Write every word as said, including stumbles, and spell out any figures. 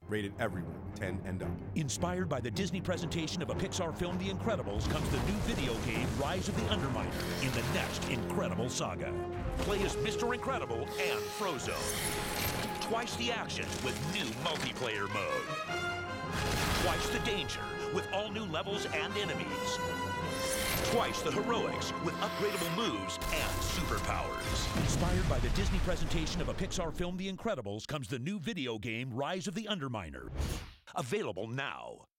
Rated everyone, ten and up. Inspired by the Disney presentation of a Pixar film, The Incredibles, comes the new video game, Rise of the Underminer, in the next incredible saga. Play as Mister Incredible and Frozone. Twice the action with new multiplayer mode. Twice the danger with all new levels and enemies. Twice the heroics with upgradable moves and superpowers. Inspired by the Disney presentation of a Pixar film, The Incredibles, comes the new video game, Rise of the Underminer. Available now.